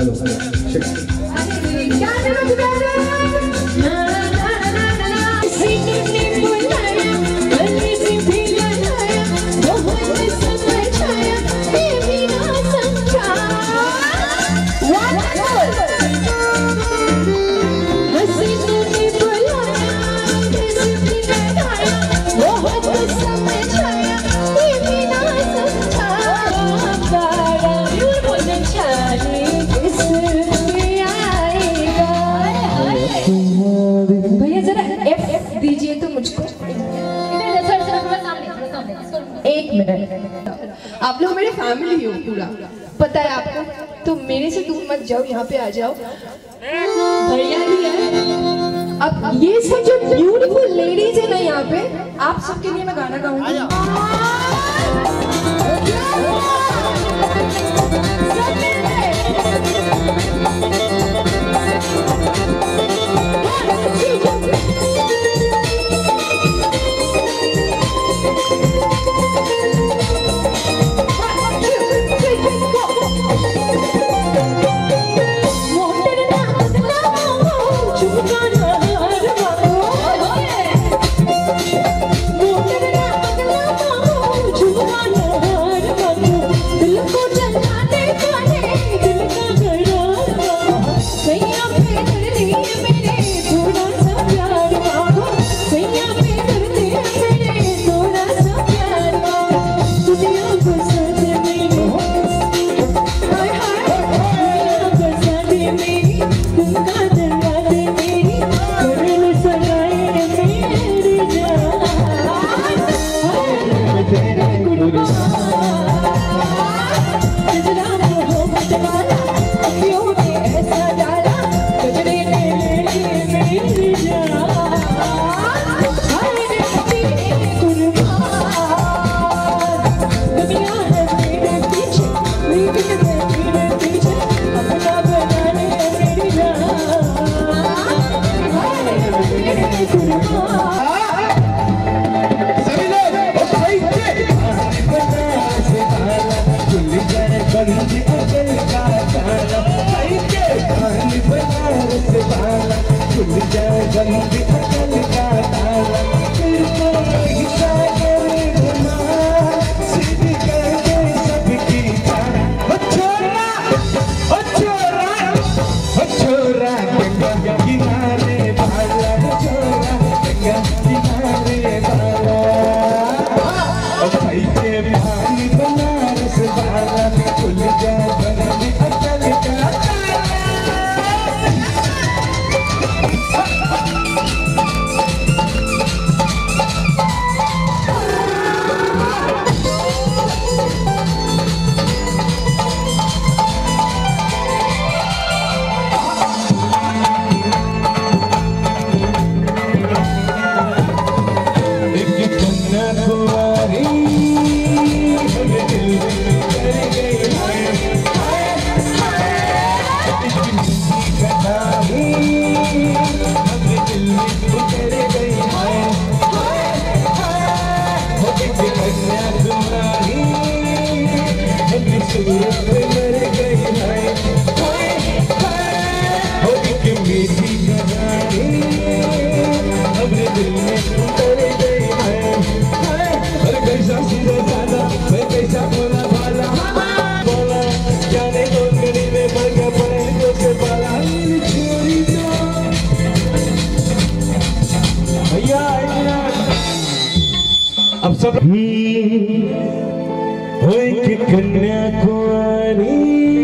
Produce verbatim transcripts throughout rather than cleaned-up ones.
Hello hello दीजिए तो मुझको एक मिनट। आप लोग मेरे फैमिली हो पूरा, पता है आपको, तो मेरे से दूर मत जाओ, यहाँ पे आ जाओ। भैया भी है। अब ये सब जो ब्यूटीफुल लेडीज है ना यहाँ पे, आप सबके लिए मैं गाना गाऊंगी। अब सब कन्याकुमारी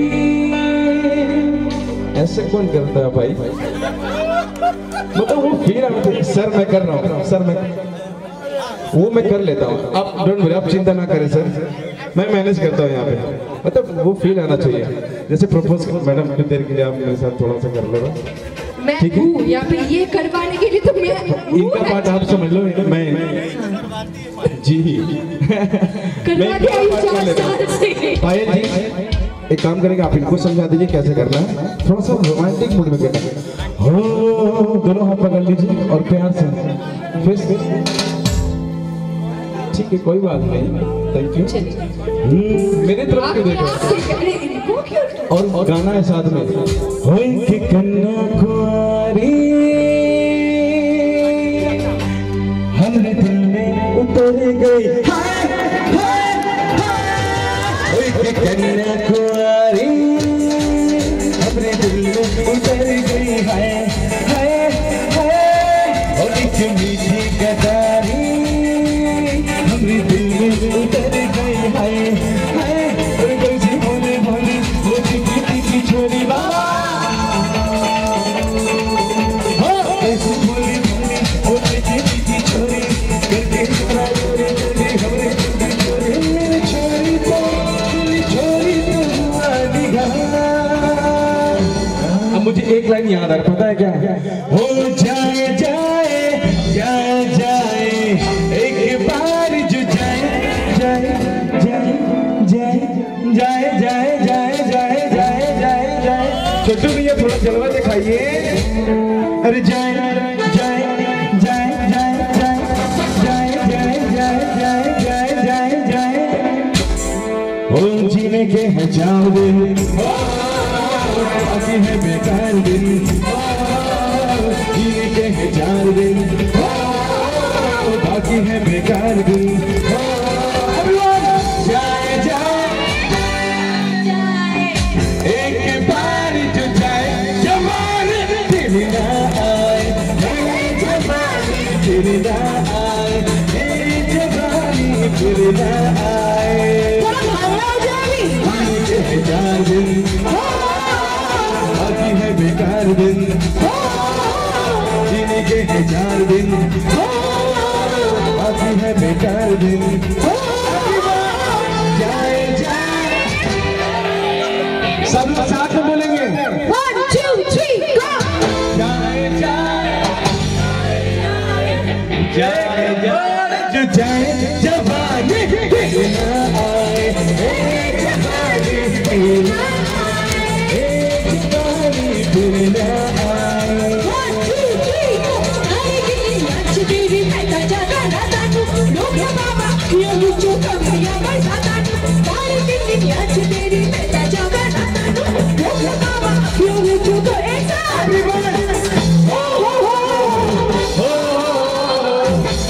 ऐसे कौन करता है भाई? मतलब वो फील है। सर मैं कर रहा हूँ, सर मैं वो मैं कर लेता हूँ। आप डोंट वरी, आप चिंता ना करें सर, मैं मैनेज करता हूँ यहाँ पे। मतलब वो फील आना चाहिए। जैसे प्रपोज मैडम कुछ देर के लिए आप मेरे साथ थोड़ा सा कर लो। मैं हूँ यहाँ पे, ये करवाने के लिए तो मैं इनका पार्ट आप समझ लो। मैं जी पायल जी एक काम करेंगे, आप इनको समझा दीजिए कैसे करना है। थोड़ा सा रोमांटिक मूड में करना है। हो दोनों हाथ पकड़ लीजिए और प्यार से फिर ठीक है, कोई बात नहीं। Thank you. मेरे तरफ से देखो। क्यों? और गाना है साथ में, होई के कन्या कुंवारी हमरे दिल में उतर गई, होई के कन्या कुंवारी हमरे दिल में उतर गई, हाय हाय हाय, और एक मीठी गदारी हमरे दिल में उतर गई, हाय हाय, और कैसी भोले भोले वो टिकी टिकी छोरी बाबा, हाँ कैसी भोले भोले वो टिकी टिकी छोरी करके इतना छोरी छोरी हमरे छोरी मेरे छोरी तो मेरी छोरी तो हुआ निगाह। अब मुझे एक लाइन याद आ रहा, पता है क्या? हो जाए जाए जाए जाए एक बार जो जाए जाए जाए जाए जाए जाए जाए जाए जाए जाए जाए, छोटू भैया थोड़ा जलवा दिखाइए, अरे जाए जाए जाए जाए जाए जाए जाए जाए जाए जाए जाए, हो जीने के हजार दिन बाकी है बेकार दिन, जीने के हजार दिन बाकी है बेकार दिन, जाए जाए एक बार जो जाए जमाने तेरी ना आए, जमाने तेरी ना आए, जमाने तेरी ना आए, जीने के हजार दिन बाकी है बेकार दिन, जीने के हजार दिन बाकी है बेकार दिन, जाए जाए, सब लोग साथ में बोलेंगे, One, two, three, go! जाए जाए जाए जाए जो जाए जवानी फिर ना आए, जवानी फिर ना आए, जवानी फिर ना आए, One, two, three, go! Hari kini nachi diri meta jaga natanu, lokya baba ye luchu kamya mai satanu. Hari kini nachi diri meta jaga natanu, lokya baba ye luchu ko eksa. Oh oh oh.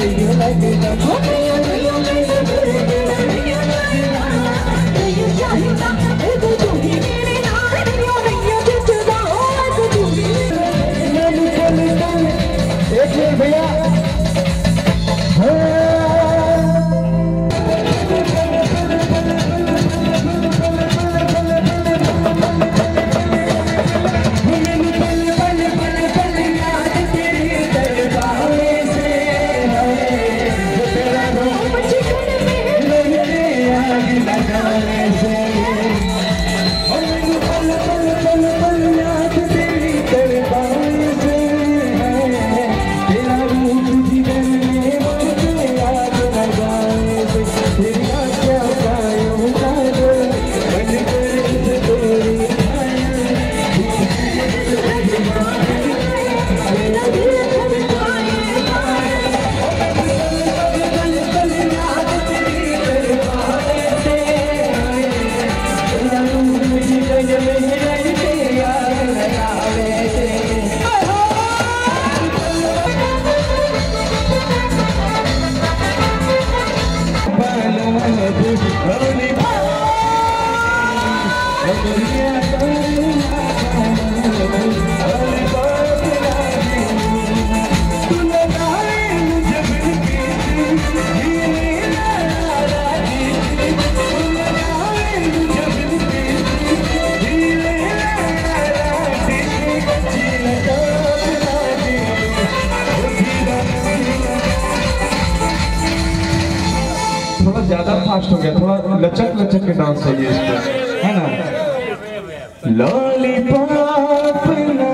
थोड़ा ज्यादा fast हो गया, थोड़ा लचक लचक के dance चाहिए इसमें, है ना। लॉलीपॉप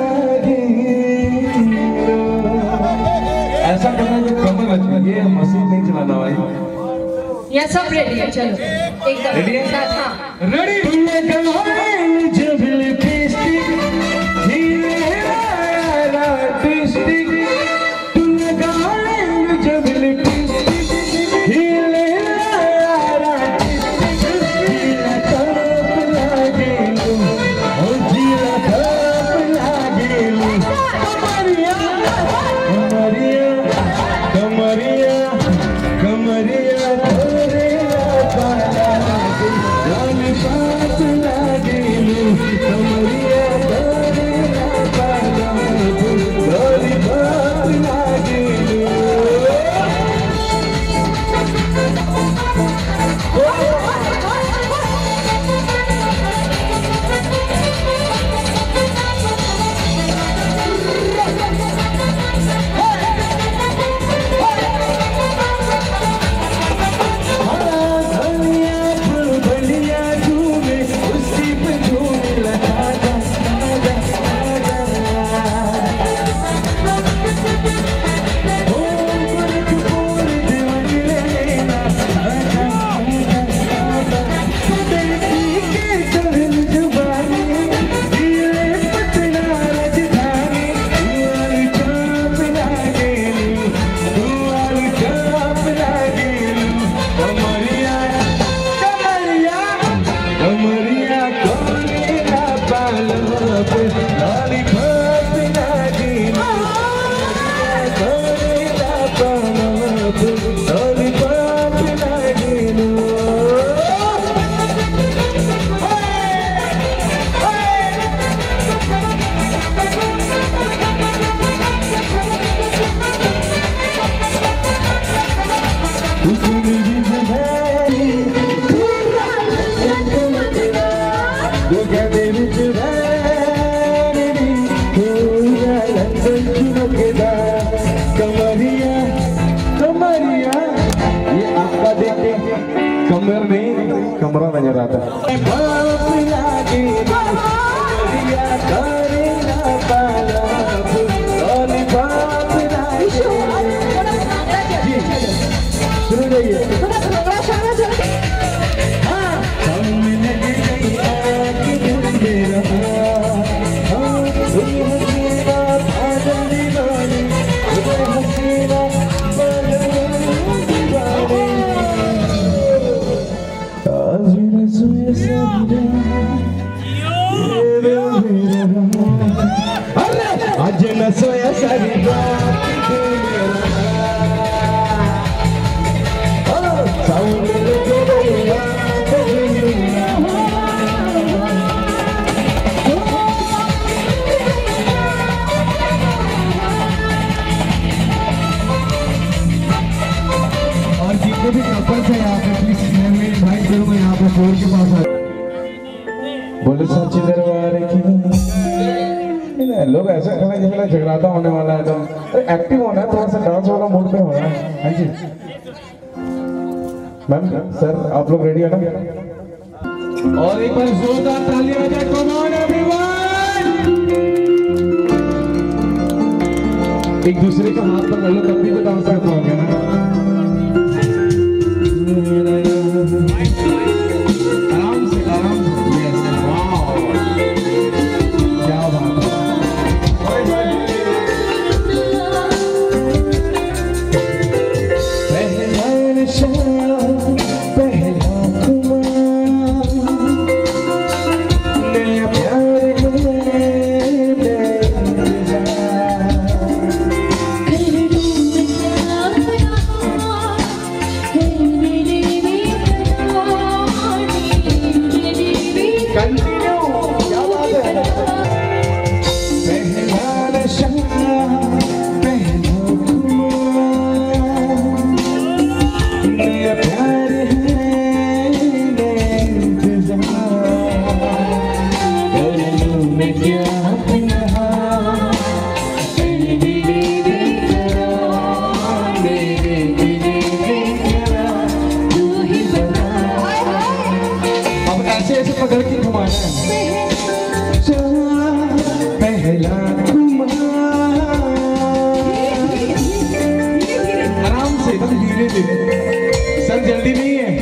ऐसा करना है कि कमर लचके, ये मशीन नहीं चलाना भाई। यहाँ सब रेडी है, चलो एकदम रेडी है? साथ, हाँ रेडी। कमर नहीं कमरा नजर आता शुरू जाइए। As we भी कपल्स हैं यहाँ पे, प्लीज मैं इनवाइट करूंगा यहाँ पे फ्लोर के पास आ। बोले सच्ची दरबार की लोग ऐसा करना जैसे झगड़ाता होने वाला है, तो एक्टिव होना है, थोड़ा सा डांस वाला मूड पे होना है। हाँ जी मैम, सर आप लोग रेडी है ना? और एक बार जोरदार ताली हो जाए। कम ऑन एवरीवन, एक दूसरे का हाथ पकड़ लो तब भी तो डांस कर पाओगे ना। आराम से आराम से। यस, वाओ क्या बात है। पहला नशा पहला खुमार, नया प्यार पकड़ के घुमाना है। पहला आराम से, बस धीरे धीरे, सर जल्दी नहीं है।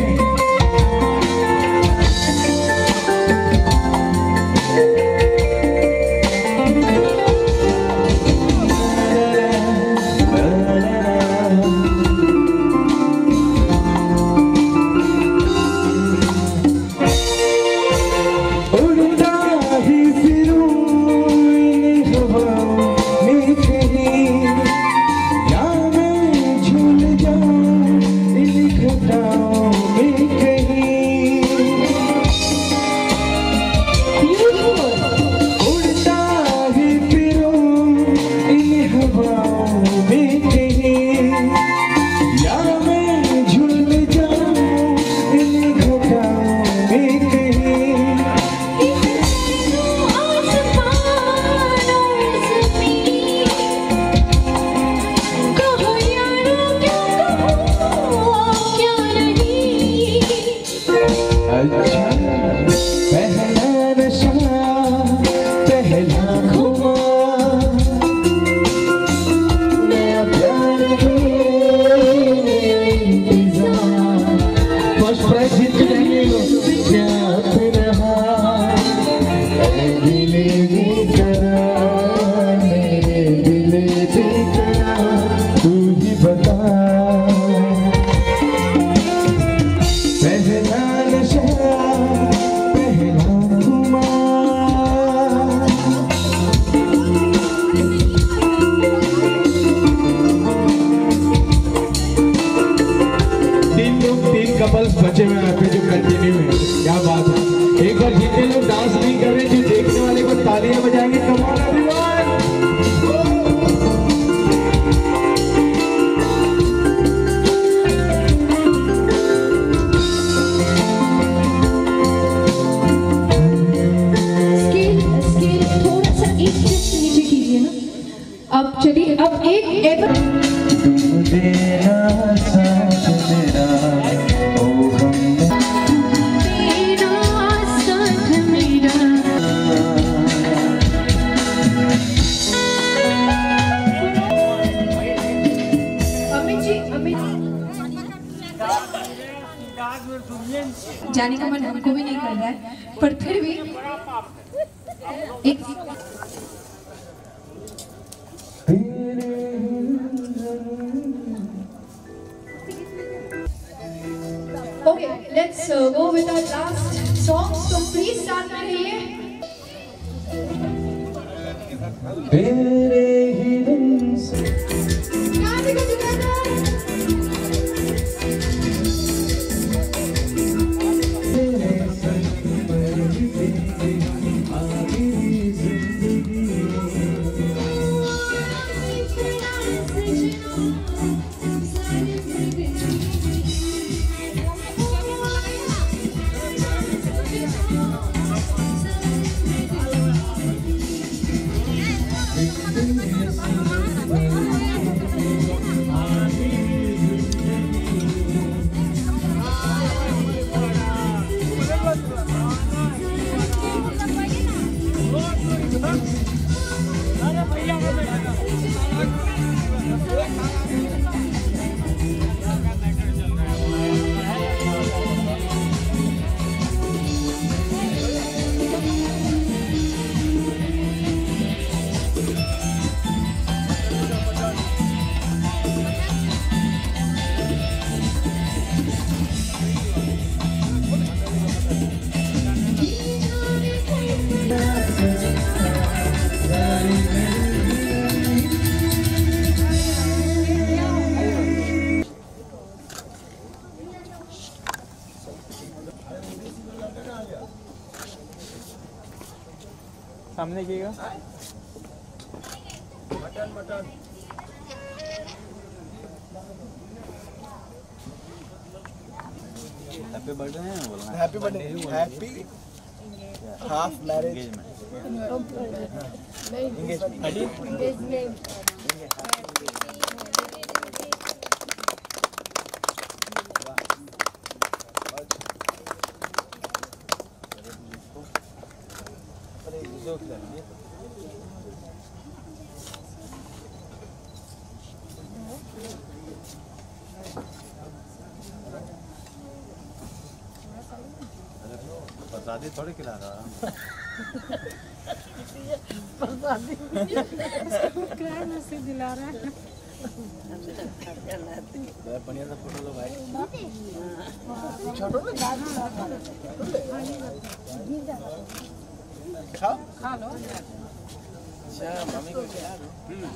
कपल्स बचे हुए हैं जो कंटिन्यू है, क्या बात है। एक बार जितने लोग डांस नहीं कर रहे, जो देखने वाले को तालियां बजाएंगे, come on everyone. Scale scale थोड़ा सा एक स्टेप नीचे कीजिए ना। अब चलिए, अब एक एवर जाने का मन हमको भी नहीं कर रहा है, पर फिर भी एक okay, let's go with our last song, so please साथ में रहिए। तेरे ही रंग से सामने कीजिएगा। मटन मटन हैप्पी बर्थडे है बोलना। Happy birthday happy half marriage engagement प्रसादी थोड़ी खिला रहा प्रसादी दिला रहा है। बढ़िया सा फोटो लो भाई। खाओ खा लो। अच्छा मम्मी को खिला दो।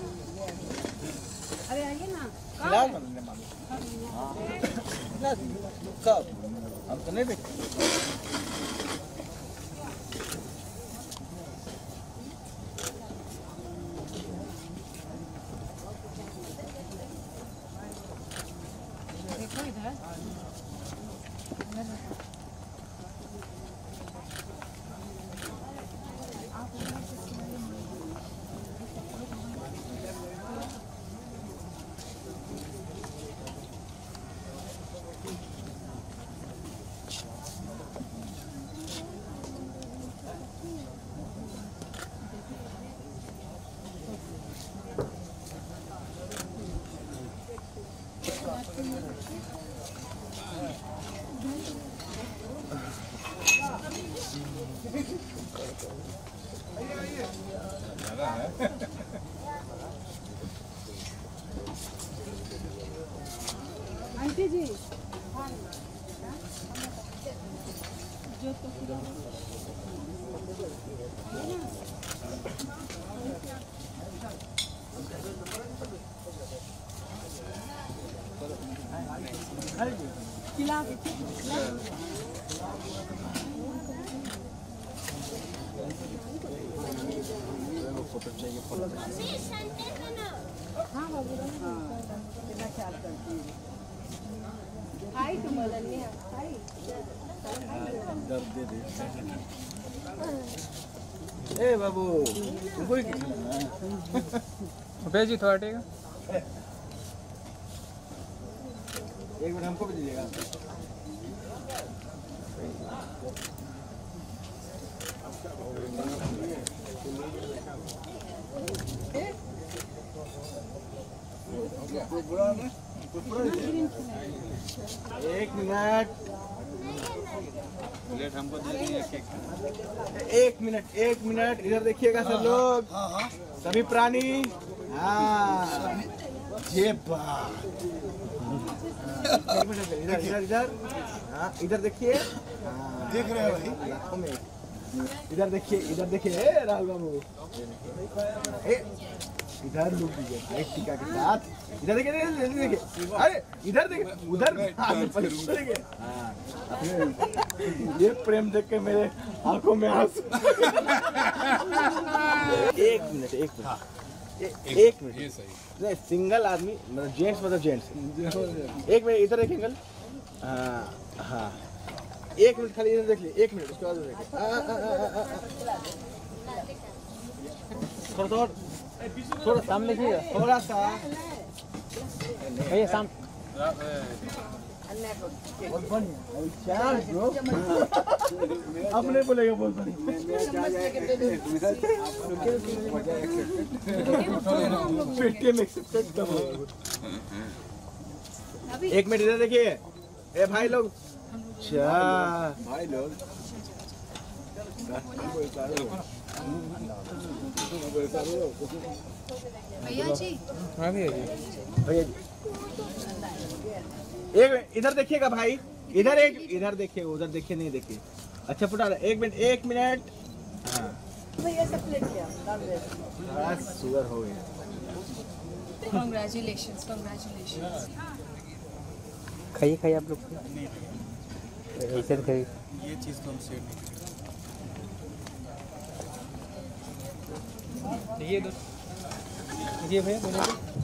अरे आइए ना। खिला दो ना मम्मी। खिला दो कब हम तो नहीं देखते। देखो इधर। आंटी जी जो तो खिला दो खिला दो। फोटो चाहिए फोटो हाँ बाबू कितना ख्याल करती है। हाय तुम्हारा नहीं हाय दर्द दे दे। ए बाबू तुमको ही खिलाना है। भैया जी थोड़ा टेगा। एक मिनट हमको भी दीजिएगा। एक मिनट प्लेट हमको दे दीजिए केक। एक मिनट एक मिनट इधर देखिएगा सब लोग सभी प्राणी। हाँ ये बात एक मिनट इधर इधर इधर हाँ इधर देखिए। देख रहे हो भाई आँखों में। इधर देखिए इधर देखिए ए राहुल बाबू ए इधर लुक दीजिए भाई टीका के साथ। इधर देखिए इधर देखिए अरे इधर देखिए उधर देखिए। हाँ ये प्रेम देख के मेरे आंखों में आंसू। एक मिनट एक मिनट एक मिनट नहीं सिंगल आदमी मतलब जेंट्स मतलब जेंट्स। एक मिनट इधर एक एंगल। हाँ हाँ एक मिनट खाली इधर देख लीजिए एक मिनट उसके बाद देखिए। थोड़ा थोड़ा थोड़ा सामने कीजिएगा। थोड़ा सा भैया साम बहुत बढ़िया चार ब्रो अपने बोलेगा बहुत बढ़िया। पेटीएम में एक्सेप्टेड कब होगा। एक मिनट इधर देखिए ए भाई लोग अच्छा भाई लोग भैया जी हाँ भैया जी भैया जी एक मिनट इधर देखिएगा भाई इधर एक इधर देखिए उधर देखिए नहीं देखिए। अच्छा फुटा एक मिनट एक मिनट। हाँ भैया सब प्लेट किया बस शुगर हो गया। Congratulations congratulations. खाइए खाइए आप लोग ऐसे खाइए। ये चीज़ तो हम शेयर नहीं ये दो ये भैया बोलो